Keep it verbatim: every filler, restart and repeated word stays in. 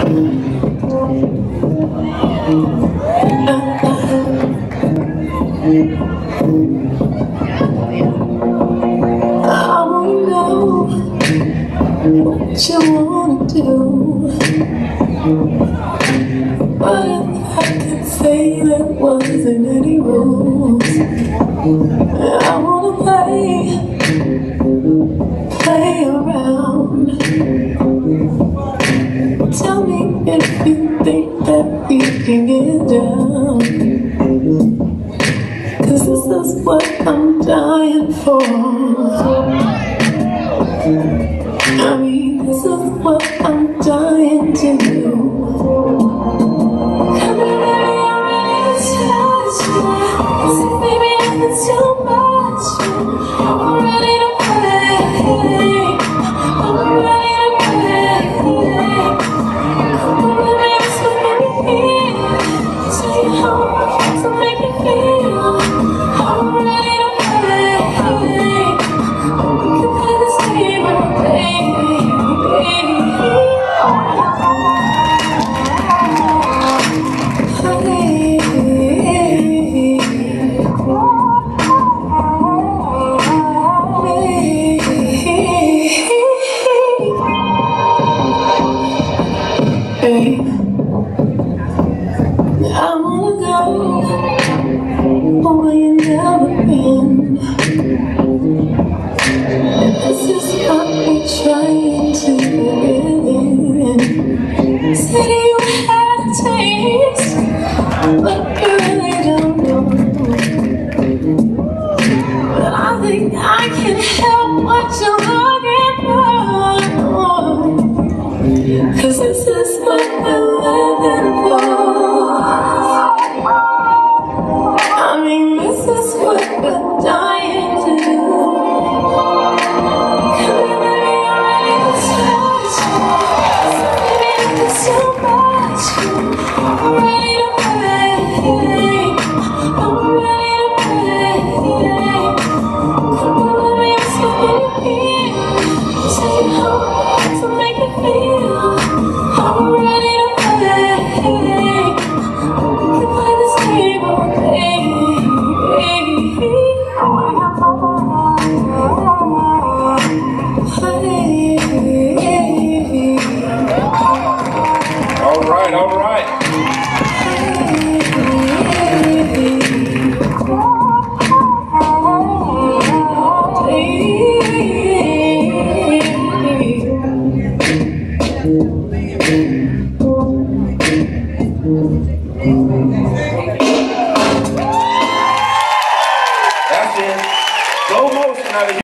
wanna know what you wanna do, but if I could say there wasn't any rules, I wanna play, play around. Tell me if you think that you can get down, 'cause this is what I'm dying for. I mean, this is what I'm dying to do. Come here, baby, I'm ready to touch you. See, baby, it's too much. I'm ready to play. I'm ready to play. Come on, baby, let's make me feel. Tell you how I want to make me feel. I'm ready to play. We can play this game all day. I wanna go where you've never been. This is what we're trying to live in. Said you had a taste, but you really don't know. But I think I can help what you're looking for, 'cause this is what we're living for. I mean, this is what we're dying to do. Come here, baby, I'm ready to touch you. Baby, it's too much. I'm ready to play. I'm ready to play. Come on, baby, let's make me feel. Tell you how I want to make me feel. I'm ready to play. We can play this game all day. All right, all right.